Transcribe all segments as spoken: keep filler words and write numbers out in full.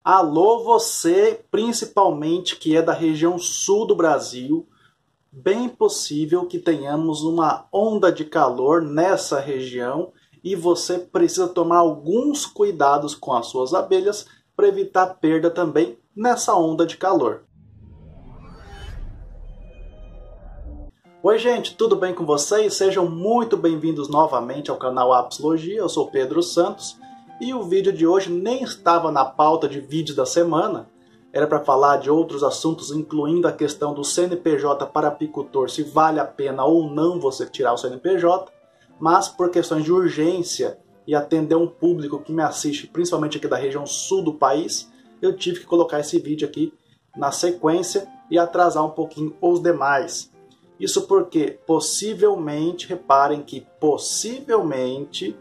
Alô você, principalmente que é da região sul do Brasil, bem possível que tenhamos uma onda de calor nessa região e você precisa tomar alguns cuidados com as suas abelhas para evitar perda também nessa onda de calor. Oi gente, tudo bem com vocês? Sejam muito bem-vindos novamente ao canal Apsologia, eu sou Pedro Santos. E o vídeo de hoje nem estava na pauta de vídeos da semana, era para falar de outros assuntos, incluindo a questão do C N P J para apicultor, se vale a pena ou não você tirar o C N P J, mas por questões de urgência e atender um público que me assiste, principalmente aqui da região sul do país, eu tive que colocar esse vídeo aqui na sequência e atrasar um pouquinho os demais. Isso porque, possivelmente, reparem que possivelmente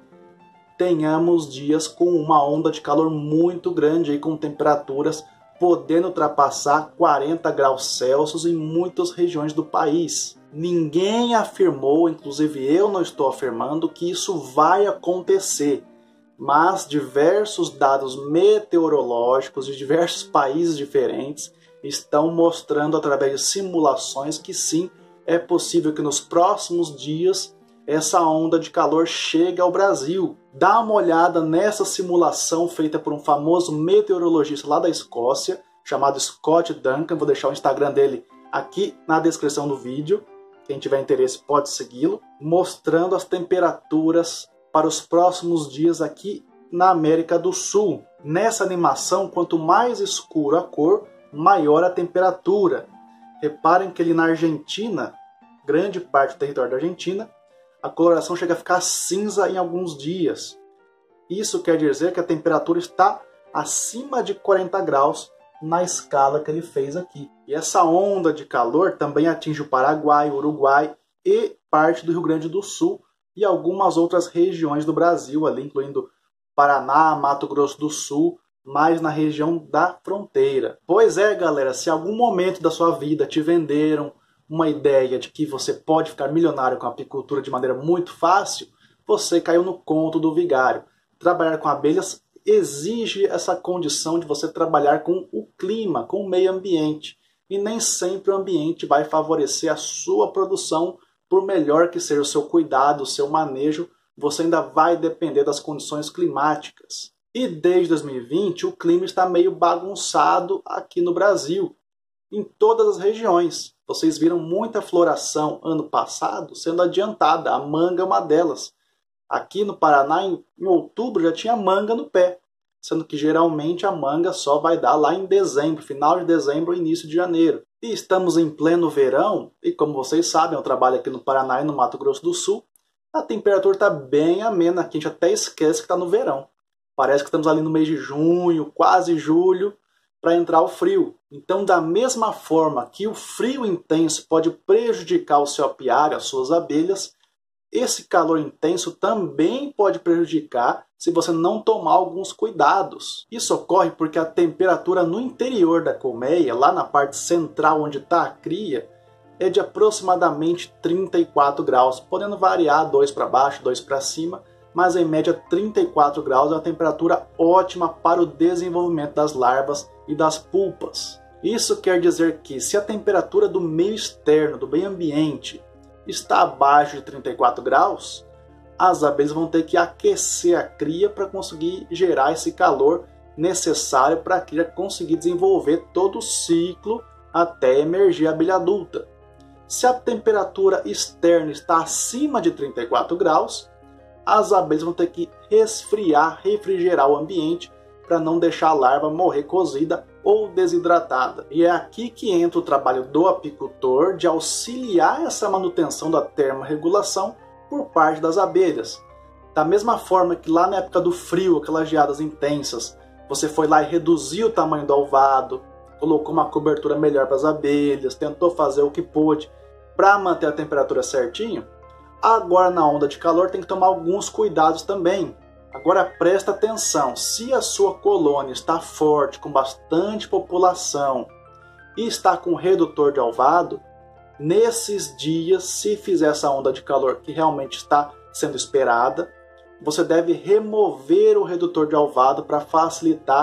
tenhamos dias com uma onda de calor muito grande, aí, com temperaturas podendo ultrapassar quarenta graus Celsius em muitas regiões do país. Ninguém afirmou, inclusive eu não estou afirmando, que isso vai acontecer, mas diversos dados meteorológicos de diversos países diferentes estão mostrando através de simulações que sim, é possível que nos próximos dias essa onda de calor chegue ao Brasil. Dá uma olhada nessa simulação feita por um famoso meteorologista lá da Escócia, chamado Scott Duncan. Vou deixar o Instagram dele aqui na descrição do vídeo. Quem tiver interesse pode segui-lo. Mostrando as temperaturas para os próximos dias aqui na América do Sul. Nessa animação, quanto mais escuro a cor, maior a temperatura. Reparem que ali na Argentina, grande parte do território da Argentina, a coloração chega a ficar cinza em alguns dias. Isso quer dizer que a temperatura está acima de quarenta graus na escala que ele fez aqui. E essa onda de calor também atinge o Paraguai, o Uruguai e parte do Rio Grande do Sul e algumas outras regiões do Brasil, ali, incluindo Paraná, Mato Grosso do Sul, mais na região da fronteira. Pois é, galera, se em algum momento da sua vida te venderam uma ideia de que você pode ficar milionário com a apicultura de maneira muito fácil, você caiu no conto do vigário. Trabalhar com abelhas exige essa condição de você trabalhar com o clima, com o meio ambiente. E nem sempre o ambiente vai favorecer a sua produção, por melhor que seja o seu cuidado, o seu manejo, você ainda vai depender das condições climáticas. E desde dois mil e vinte o clima está meio bagunçado aqui no Brasil, em todas as regiões. Vocês viram muita floração ano passado sendo adiantada, a manga é uma delas. Aqui no Paraná, em, em outubro, já tinha manga no pé, sendo que geralmente a manga só vai dar lá em dezembro, final de dezembro, início de janeiro. E estamos em pleno verão, e como vocês sabem, eu trabalho aqui no Paraná e no Mato Grosso do Sul, a temperatura está bem amena aqui, a gente até esquece que está no verão. Parece que estamos ali no mês de junho, quase julho, para entrar o frio. Então, da mesma forma que o frio intenso pode prejudicar o seu apiário, as suas abelhas, esse calor intenso também pode prejudicar se você não tomar alguns cuidados. Isso ocorre porque a temperatura no interior da colmeia, lá na parte central onde está a cria, é de aproximadamente trinta e quatro graus, podendo variar dois para baixo, dois para cima, mas em média trinta e quatro graus é uma temperatura ótima para o desenvolvimento das larvas e das pulpas. Isso quer dizer que se a temperatura do meio externo, do meio ambiente, está abaixo de trinta e quatro graus, as abelhas vão ter que aquecer a cria para conseguir gerar esse calor necessário para a cria conseguir desenvolver todo o ciclo até emergir a abelha adulta. Se a temperatura externa está acima de trinta e quatro graus, as abelhas vão ter que resfriar, refrigerar o ambiente para não deixar a larva morrer cozida ou desidratada. E é aqui que entra o trabalho do apicultor de auxiliar essa manutenção da termorregulação por parte das abelhas. Da mesma forma que lá na época do frio, aquelas geadas intensas, você foi lá e reduziu o tamanho do alvado, colocou uma cobertura melhor para as abelhas, tentou fazer o que pôde para manter a temperatura certinho, agora na onda de calor tem que tomar alguns cuidados também. Agora presta atenção, se a sua colônia está forte, com bastante população e está com redutor de alvado, nesses dias, se fizer essa onda de calor que realmente está sendo esperada, você deve remover o redutor de alvado para facilitar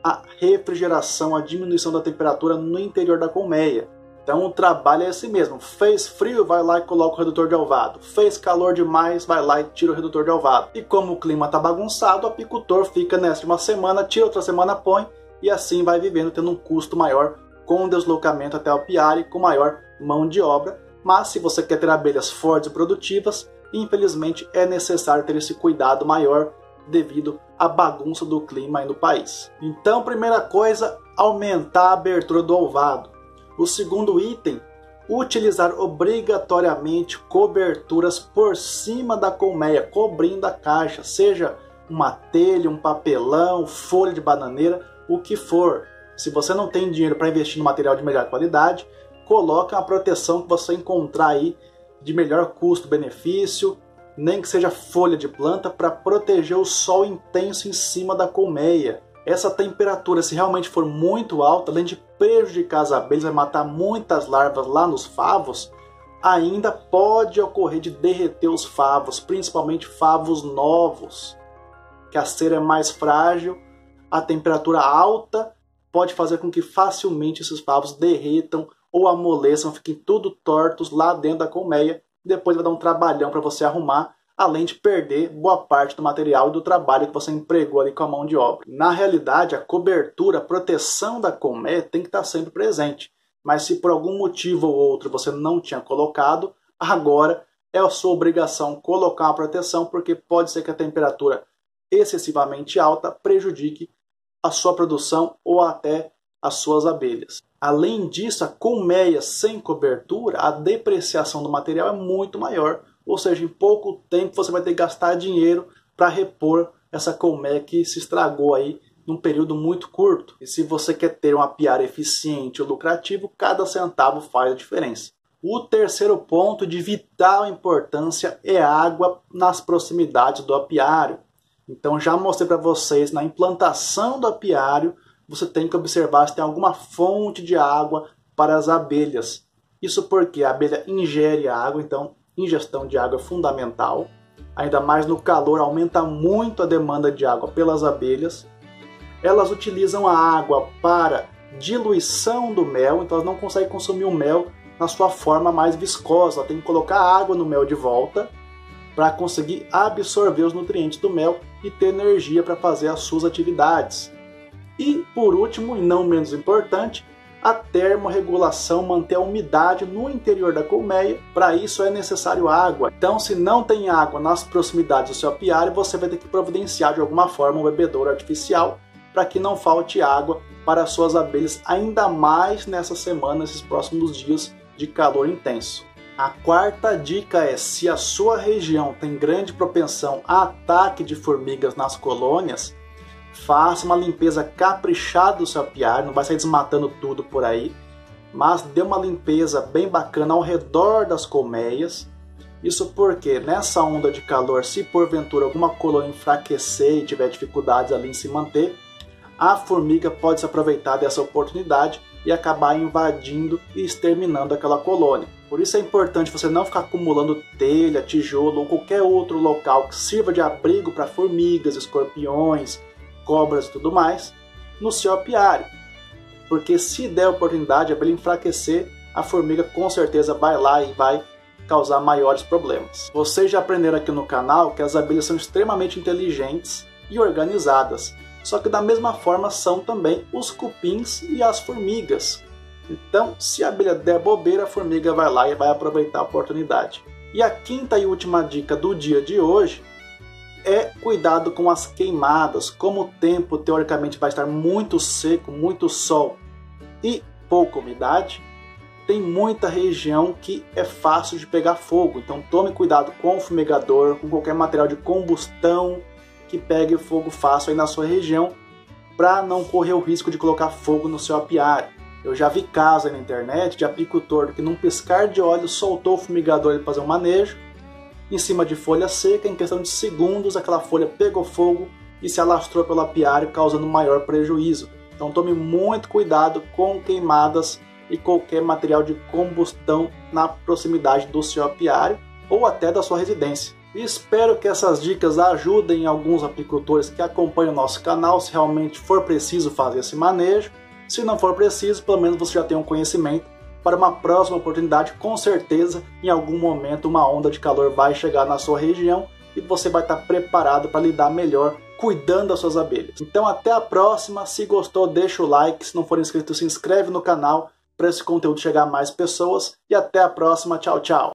a refrigeração, a diminuição da temperatura no interior da colmeia. Então o trabalho é esse mesmo. Fez frio, vai lá e coloca o redutor de alvado. Fez calor demais, vai lá e tira o redutor de alvado. E como o clima está bagunçado, o apicultor fica nessa de uma semana, tira outra semana, põe, e assim vai vivendo, tendo um custo maior com deslocamento até o apiário, com maior mão de obra. Mas se você quer ter abelhas fortes e produtivas, infelizmente é necessário ter esse cuidado maior devido à bagunça do clima aí no país. Então, primeira coisa, aumentar a abertura do alvado. O segundo item, utilizar obrigatoriamente coberturas por cima da colmeia, cobrindo a caixa, seja uma telha, um papelão, folha de bananeira, o que for. Se você não tem dinheiro para investir no material de melhor qualidade, coloque uma proteção que você encontrar aí de melhor custo-benefício, nem que seja folha de planta, para proteger o sol intenso em cima da colmeia. Essa temperatura, se realmente for muito alta, além de prejudicar as abelhas, vai matar muitas larvas lá nos favos, ainda pode ocorrer de derreter os favos, principalmente favos novos, que a cera é mais frágil, a temperatura alta pode fazer com que facilmente esses favos derretam ou amoleçam, fiquem tudo tortos lá dentro da colmeia, depois vai dar um trabalhão para você arrumar, além de perder boa parte do material e do trabalho que você empregou ali com a mão de obra. Na realidade, a cobertura, a proteção da colmeia tem que estar sempre presente. Mas se por algum motivo ou outro você não tinha colocado, agora é a sua obrigação colocar uma proteção, porque pode ser que a temperatura excessivamente alta prejudique a sua produção ou até as suas abelhas. Além disso, a colmeia sem cobertura, a depreciação do material é muito maior. Ou seja, em pouco tempo você vai ter que gastar dinheiro para repor essa colmeia que se estragou aí num período muito curto. E se você quer ter um apiário eficiente ou lucrativo, cada centavo faz a diferença. O terceiro ponto de vital importância é a água nas proximidades do apiário. Então já mostrei para vocês, na implantação do apiário, você tem que observar se tem alguma fonte de água para as abelhas. Isso porque a abelha ingere água, então ingestão de água é fundamental. Ainda mais no calor, aumenta muito a demanda de água pelas abelhas. Elas utilizam a água para diluição do mel, então elas não conseguem consumir o mel na sua forma mais viscosa. Ela tem que colocar água no mel de volta para conseguir absorver os nutrientes do mel e ter energia para fazer as suas atividades. E, por último, e não menos importante, a termorregulação, manter a umidade no interior da colmeia. Para isso é necessário água. Então, se não tem água nas proximidades do seu apiário, você vai ter que providenciar de alguma forma um bebedouro artificial para que não falte água para as suas abelhas, ainda mais nessa semana, nesses próximos dias de calor intenso. A quarta dica é, se a sua região tem grande propensão a ataque de formigas nas colônias, faça uma limpeza caprichada do seu apiário, não vai sair desmatando tudo por aí, mas dê uma limpeza bem bacana ao redor das colmeias. Isso porque nessa onda de calor, se porventura alguma colônia enfraquecer e tiver dificuldades ali em se manter, a formiga pode se aproveitar dessa oportunidade e acabar invadindo e exterminando aquela colônia. Por isso é importante você não ficar acumulando telha, tijolo ou qualquer outro local que sirva de abrigo para formigas, escorpiões, cobras e tudo mais no seu apiário. Porque se der a oportunidade para ele enfraquecer, a formiga com certeza vai lá e vai causar maiores problemas. Vocês já aprenderam aqui no canal que as abelhas são extremamente inteligentes e organizadas. Só que da mesma forma são também os cupins e as formigas. Então, se a abelha der bobeira, a formiga vai lá e vai aproveitar a oportunidade. E a quinta e última dica do dia de hoje é cuidado com as queimadas. Como o tempo teoricamente vai estar muito seco, muito sol e pouca umidade, tem muita região que é fácil de pegar fogo. Então tome cuidado com o fumigador, com qualquer material de combustão que pegue fogo fácil aí na sua região, para não correr o risco de colocar fogo no seu apiário. Eu já vi casos aí na internet de apicultor que num piscar de olhos soltou o fumigador para fazer um manejo em cima de folha seca, em questão de segundos aquela folha pegou fogo e se alastrou pelo apiário, causando maior prejuízo. Então tome muito cuidado com queimadas e qualquer material de combustão na proximidade do seu apiário ou até da sua residência. E espero que essas dicas ajudem alguns apicultores que acompanham o nosso canal, se realmente for preciso fazer esse manejo. Se não for preciso, pelo menos você já tem um conhecimento para uma próxima oportunidade. Com certeza, em algum momento, uma onda de calor vai chegar na sua região e você vai estar preparado para lidar melhor cuidando das suas abelhas. Então até a próxima. Se gostou, deixa o like. Se não for inscrito, se inscreve no canal para esse conteúdo chegar a mais pessoas. E até a próxima. Tchau, tchau.